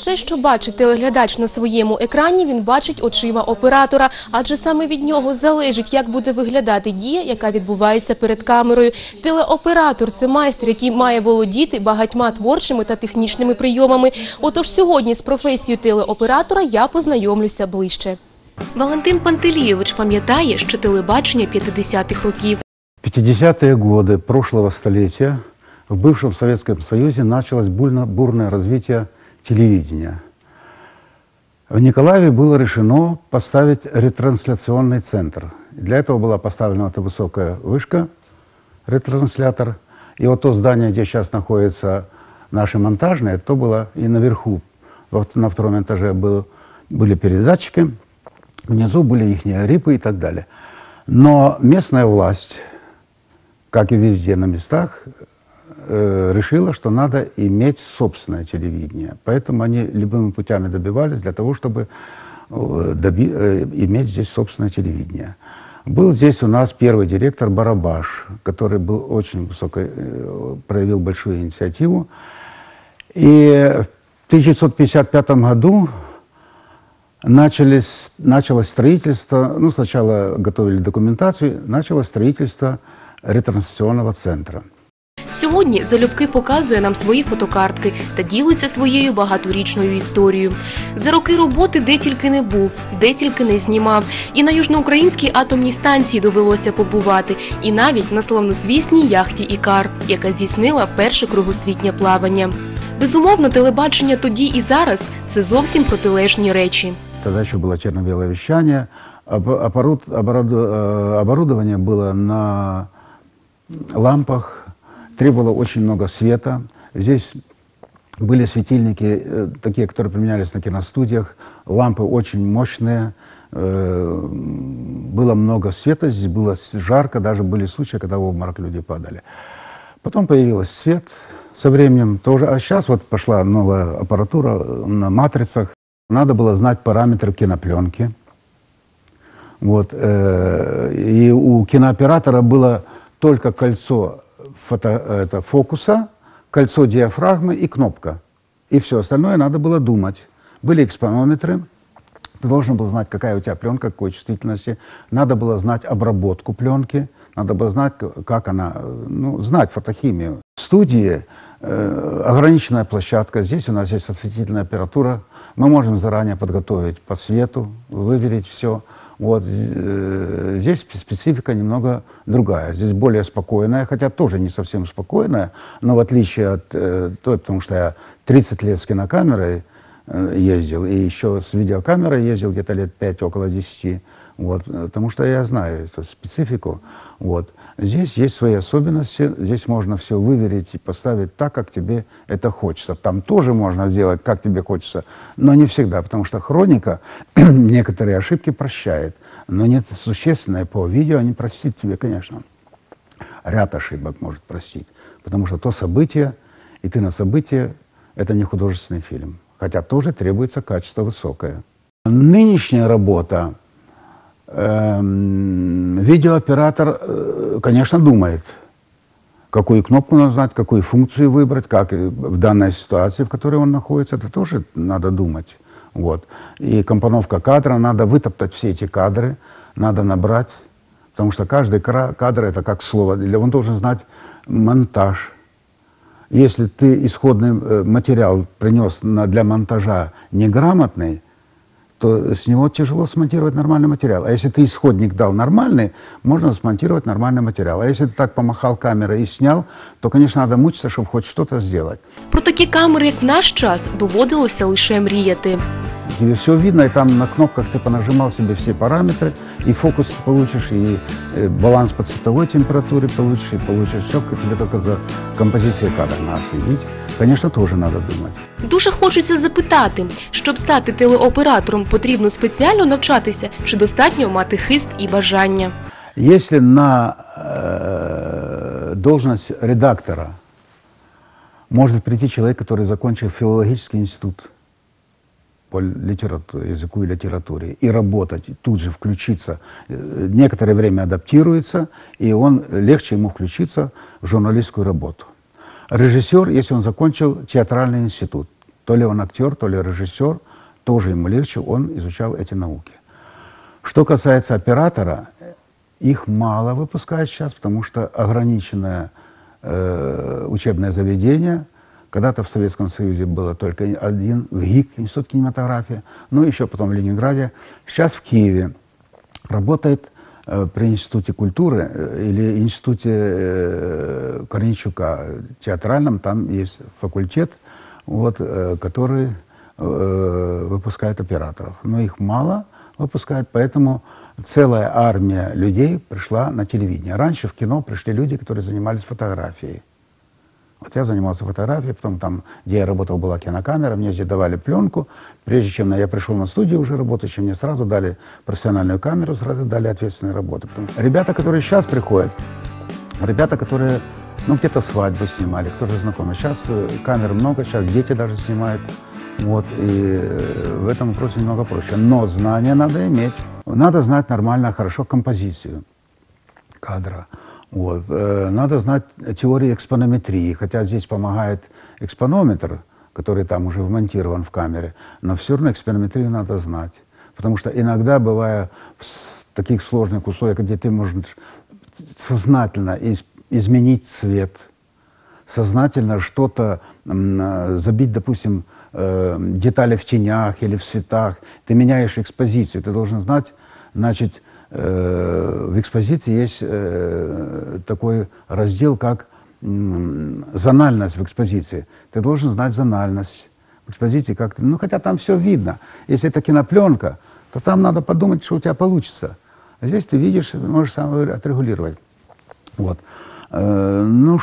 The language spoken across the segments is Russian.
Все, що бачить телеглядач на своєму екрані, він бачить очима оператора. Адже саме від нього залежить, як буде виглядати дія, яка відбувається перед камерою. Телеоператор – це майстер, який має володіти багатьма творчими та технічними прийомами. Отож сьогодні з професією телеоператора я познайомлюся ближче. Валентин Пантелійович пам'ятає, що телебачення 50-х років. В 50-е годы прошлого столетия в бывшем Советском Союзе началось бурное развитие телевидения. В Николаеве было решено поставить ретрансляционный центр. Для этого была поставлена эта высокая вышка, ретранслятор. И вот то здание, где сейчас находятся наши монтажные, то было и наверху, на втором этаже были передатчики, внизу были их рипы и так далее. Но местная власть, как и везде на местах, решила, что надо иметь собственное телевидение. Поэтому они любыми путями добивались для того, чтобы иметь здесь собственное телевидение. Был здесь у нас первый директор Барабаш, который был очень проявил большую инициативу. И в 1955 году началось строительство, ну, сначала готовили документацию, началось строительство ретрансляционного центра. Сьогодні залюбки показує нам свої фотокартки та ділиться своєю багаторічною історією. За роки роботи де тільки не був, де тільки не знімав. І на Южноукраїнській атомній станції довелося побувати. І навіть на славнозвісній яхті «Ікар», яка здійснила перше кругосвітнє плавання. Безумовно, телебачення тоді і зараз – це зовсім протилежні речі. Тогда еще было черно-белое вещание, оборудование было на лампах, требовало очень много света. Здесь были светильники, такие, которые применялись на киностудиях, лампы очень мощные, было много света, здесь было жарко, даже были случаи, когда в обморок люди падали. Потом появился свет со временем тоже, а сейчас вот пошла новая аппаратура на матрицах. Надо было знать параметры кинопленки. Вот, и у кинооператора было только кольцо фокуса, кольцо диафрагмы и кнопка. И все остальное надо было думать. Были экспонометры. Ты должен был знать, какая у тебя пленка, какой чувствительности. Надо было знать обработку пленки. Надо было знать, как она, ну, знать фотохимию. В студии ограниченная площадка. Здесь у нас есть осветительная аппаратура. Мы можем заранее подготовить по свету, выверить все. Вот. Здесь специфика немного другая. Здесь более спокойная, хотя тоже не совсем спокойная, но в отличие от той, потому что я 30 лет с кинокамерой ездил, и еще с видеокамерой ездил где-то лет 5, около 10, вот, потому что я знаю эту специфику. Вот. Здесь есть свои особенности, здесь можно все выверить и поставить так, как тебе это хочется. Там тоже можно сделать, как тебе хочется, но не всегда, потому что хроника некоторые ошибки прощает, но нет существенное по видео, они простит тебе, конечно. Ряд ошибок может простить, потому что то событие, и ты на событие, это не художественный фильм, хотя тоже требуется качество высокое. Нынешняя работа, видеооператор, конечно, думает, какую кнопку надо знать, какую функцию выбрать, как в данной ситуации, в которой он находится, это тоже надо думать. Вот. И компоновка кадра, надо вытоптать все эти кадры, надо набрать, потому что каждый кадр это как слово, он должен знать монтаж. Если ты исходный материал принес для монтажа неграмотный, то с него тяжело смонтировать нормальный материал. А если ты исходник дал нормальный, можно смонтировать нормальный материал. А если ты так помахал камерой и снял, то, конечно, надо мучиться, чтобы хоть что-то сделать. Про такі камери, як в наш час, доводилося лише мріяти. Тебе все видно, и там на кнопках ты понажимал себе все параметры, и фокус получишь, и баланс по цветовой температуре получишь, и получишь все, тебе только за композицией кадра надо следить. Конечно, тоже надо думать. Дуже хочеться запитати, щоб стати телеоператором, потрібно спеціально навчатися, чи достатньо мати хист і бажання? Если на должность редактора может прийти человек, который закончил филологический институт по языку и литературе, и работать, тут же включиться, некоторое время адаптируется, и легче ему включиться в журналистскую работу. Режиссер, если он закончил театральный институт, То ли он актер, то ли режиссер, тоже ему легче, он изучал эти науки. Что касается оператора, их мало выпускают сейчас, потому что ограниченное учебное заведение. Когда-то в Советском Союзе было только один, в ГИК, Институт кинематографии, ну еще потом в Ленинграде. Сейчас в Киеве работает при Институте культуры или Институте Корнейчука театральном, там есть факультет, вот, который выпускает операторов. Но их мало выпускают, поэтому целая армия людей пришла на телевидение. Раньше в кино пришли люди, которые занимались фотографией. Вот я занимался фотографией, потом там, где я работал, была кинокамера, мне здесь давали пленку. Прежде чем я пришел на студию уже работать, мне сразу дали профессиональную камеру, сразу дали ответственные работы. Ребята, которые сейчас приходят, ребята, которые, ну, где-то свадьбу снимали, кто-то знакомый. Сейчас камер много, сейчас дети даже снимают. Вот, и в этом вопросе немного проще. Но знания надо иметь. Надо знать нормально, хорошо композицию кадра. Вот. Надо знать теорию экспонометрии, хотя здесь помогает экспонометр, который там уже вмонтирован в камере, но все равно экспонометрию надо знать. Потому что иногда, бывая в таких сложных условиях, где ты можешь сознательно изменить цвет, сознательно что-то забить, допустим, детали в тенях или в цветах, ты меняешь экспозицию, ты должен знать, значит, в экспозиции есть такой раздел, как зональность в экспозиции. Ты должен знать зональность в экспозиции, как-то, ну, хотя там все видно. Если это кинопленка, то там надо подумать, что у тебя получится. А здесь ты видишь, можешь сам отрегулировать. Вот. Ну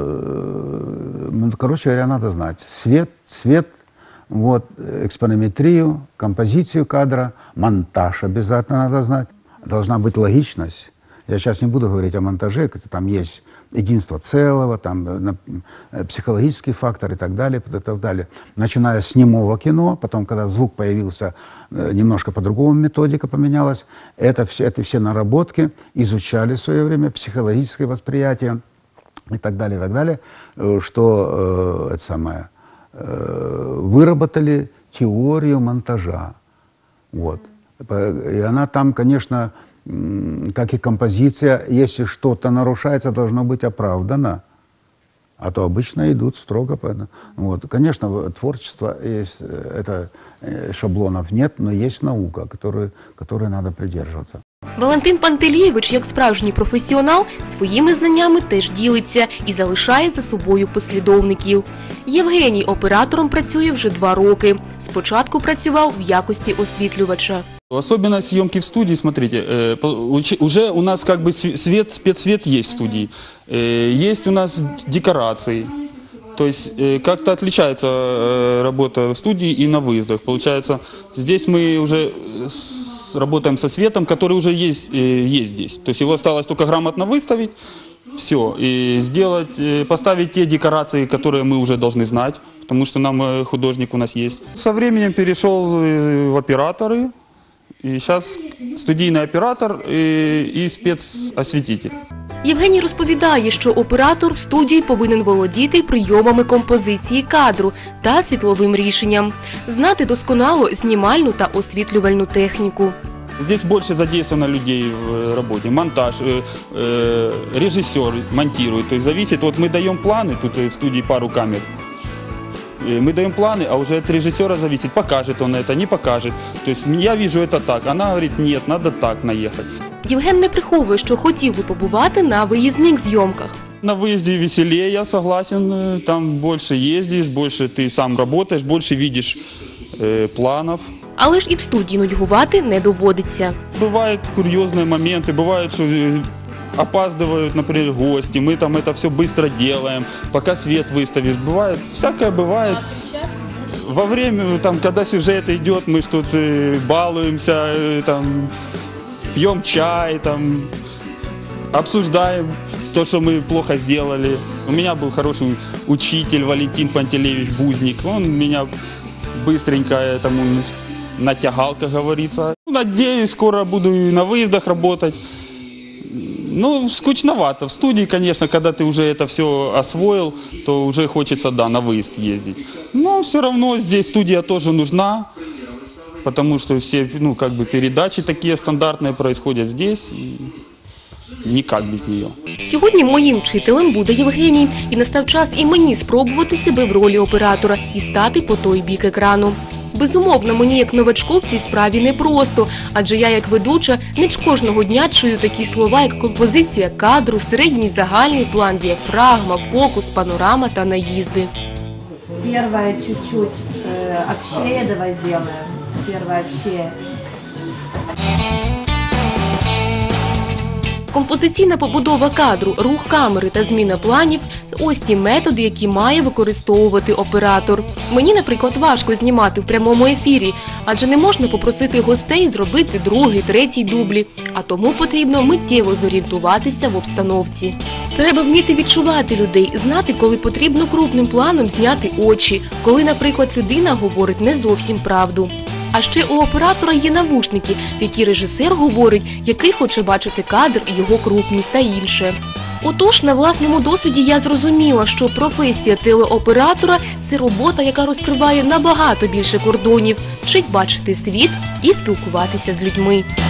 что, короче говоря, надо знать цвет, вот, экспонометрию, композицию кадра, монтаж обязательно надо знать. Должна быть логичность. Я сейчас не буду говорить о монтаже, там есть единство целого, там психологический фактор и так далее, и так далее. Начиная с немого кино, потом, когда звук появился, немножко по-другому методика поменялась. Это все наработки изучали в свое время, психологическое восприятие и так далее, что выработали теорию монтажа. Вот. И она там, конечно, как и композиция, если что-то нарушается, должно быть оправдано. А то обычно идут строго. Вот. Конечно, творчество есть, шаблонов нет, но есть наука, которой надо придерживаться. Валентин Пантелійович, як справжній професіонал, своїми знаннями теж ділиться і залишає за собою послідовників. Євгеній оператором працює вже 2 роки. Спочатку працював в якості освітлювача. Особенность съемки в студии, смотрите, уже у нас как бы спецсвет есть в студии, есть у нас декорации, то есть как-то отличается работа в студии и на выездах. Получается, здесь мы уже работаем со светом, который уже есть здесь, то есть его осталось только грамотно выставить, все, и поставить те декорации, которые мы уже должны знать, потому что нам художник у нас есть. Со временем перешел в операторы. І зараз студійний оператор і спецосвітитель. Євгеній розповідає, що оператор в студії повинен володіти прийомами композиції кадру та світловим рішенням, знати досконало знімальну та освітлювальну техніку. Здесь больше задействовано людей в работе. Монтаж, режиссер монтирует. То есть зависит, вот мы даем планы, тут в студии пару камер. Мы даем планы, а уже от режиссера зависит, покажет он это, не покажет. То есть я вижу это так, она говорит, нет, надо так наехать. Євген не приховує, що хотів би побувати на виїзних зйомках. На выезде веселее, я согласен, там больше ездишь, больше ты сам работаешь, больше видишь планов. Але ж і в студії нудьгувати не доводиться. Бывают курьезные моменты, бывает, что опаздывают, например, гости, мы там это все быстро делаем, пока свет выставишь. Бывает, всякое бывает. Во время, там, когда сюжет идет, мы что тут балуемся, там, пьем чай, там, обсуждаем то, что мы плохо сделали. У меня был хороший учитель Валентин Пантелеевич Бузник, он меня быстренько этому натягал, как говорится. Надеюсь, скоро буду и на выездах работать. Ну, скучновато. В студии, конечно, когда ты уже это все освоил, то уже хочется, да, на выезд ездить. Но все равно здесь студия тоже нужна, потому что все, ну, как бы передачи такие стандартные происходят здесь, и никак без нее. Сьогодні моїм вчителем буде Євгеній, і настав час і мені спробувати себе в ролі оператора і стати по той бік екрану. Безумовно, мені як новачку в цій справі непросто, адже я як ведуча не кожного дня чую такі слова, як композиція кадру, середній загальний план, діафрагма, фокус, панорама та наїзди. Первое чуть-чуть общее давай сделаем. Первое общее. Композиційна побудова кадру, рух камери та зміна планів – ось ті методи, які має використовувати оператор. Мені, наприклад, важко знімати в прямому ефірі, адже не можна попросити гостей зробити другий, третій дублі, а тому потрібно миттєво зорієнтуватися в обстановці. Треба вміти відчувати людей, знати, коли потрібно крупним планом зняти очі, коли, наприклад, людина говорить не зовсім правду. А ще у оператора є навушники, в які режисер говорить, який хоче бачити кадр, його крупність та інше. Отож, на власному досвіді я зрозуміла, що професія телеоператора – це робота, яка розкриває набагато більше кордонів, вчить бачити світ і спілкуватися з людьми.